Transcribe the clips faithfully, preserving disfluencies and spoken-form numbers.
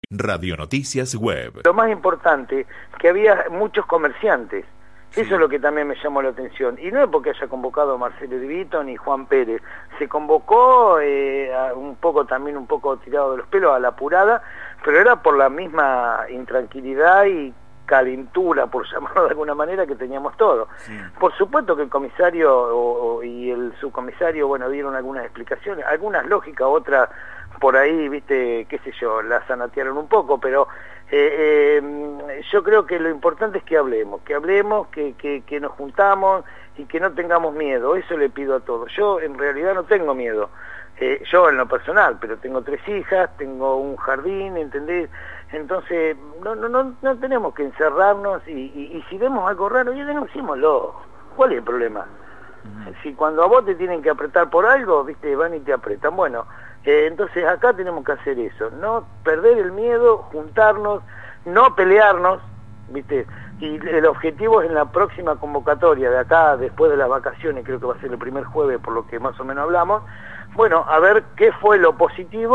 Radio Noticias Web. Lo más importante, que había muchos comerciantes. Sí. Eso es lo que también me llamó la atención. Y no es porque haya convocado a Marcelo Di Vito ni Juan Pérez. Se convocó eh, a un poco también un poco tirado de los pelos a la apurada, pero era por la misma intranquilidad y calentura, por llamarlo de alguna manera, que teníamos todos. Sí. Por supuesto que el comisario o, o, y el subcomisario, bueno, dieron algunas explicaciones, algunas lógicas, otras por ahí, viste, qué sé yo, las zanatearon un poco, pero eh, eh, yo creo que lo importante es que hablemos, que hablemos, que, que, que nos juntamos y que no tengamos miedo. Eso le pido a todos. Yo en realidad no tengo miedo, eh, yo en lo personal, pero tengo tres hijas, tengo un jardín, ¿entendés? Entonces no, no, no, no tenemos que encerrarnos y, y, y si vemos algo raro, ya denunciémoslo. ¿Cuál es el problema? Uh-huh. Si cuando a vos te tienen que apretar por algo, viste, van y te apretan. Bueno, eh, entonces acá tenemos que hacer eso, no perder el miedo, juntarnos, no pelearnos, viste, y el objetivo es en la próxima convocatoria de acá, después de las vacaciones, creo que va a ser el primer jueves por lo que más o menos hablamos, bueno, a ver qué fue lo positivo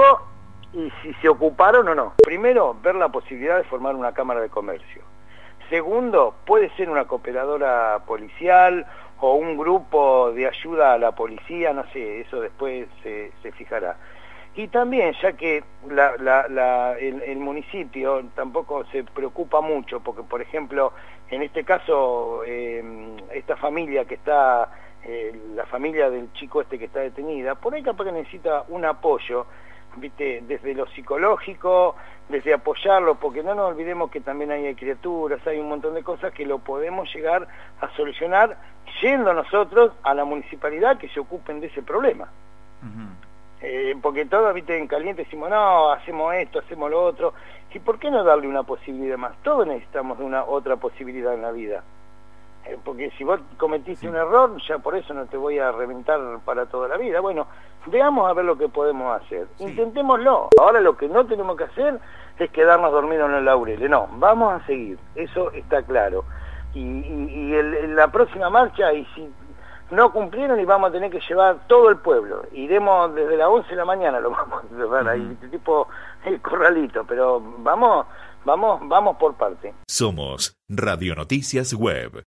y si se ocuparon o no. Primero, ver la posibilidad de formar una cámara de comercio. Segundo, puede ser una cooperadora policial o un grupo de ayuda a la policía, no sé, eso después se, se fijará. Y también, ya que la, la, la, el, el municipio tampoco se preocupa mucho, porque por ejemplo, en este caso, eh, esta familia que está, eh, la familia del chico este que está detenida, por ahí capaz que necesita un apoyo, viste, desde lo psicológico, desde apoyarlo, porque no nos olvidemos que también hay criaturas, hay un montón de cosas que lo podemos llegar a solucionar yendo nosotros a la municipalidad que se ocupen de ese problema. Uh-huh. Eh, porque todos, viste, en caliente decimos, no, hacemos esto, hacemos lo otro, ¿y por qué no darle una posibilidad más? Todos necesitamos de una otra posibilidad en la vida, eh, porque si vos cometiste sí. un error, ya por eso no te voy a reventar para toda la vida. Bueno, veamos a ver lo que podemos hacer, sí. intentémoslo. Ahora lo que no tenemos que hacer es quedarnos dormidos en los laureles, no, vamos a seguir, eso está claro. Y, y, y el, la próxima marcha, y si no cumplieron, y vamos a tener que llevar todo el pueblo, iremos desde las once de la mañana, lo vamos a llevar ahí, uh-huh. tipo el corralito, pero vamos, vamos, vamos por parte. Somos Radio Noticias Web.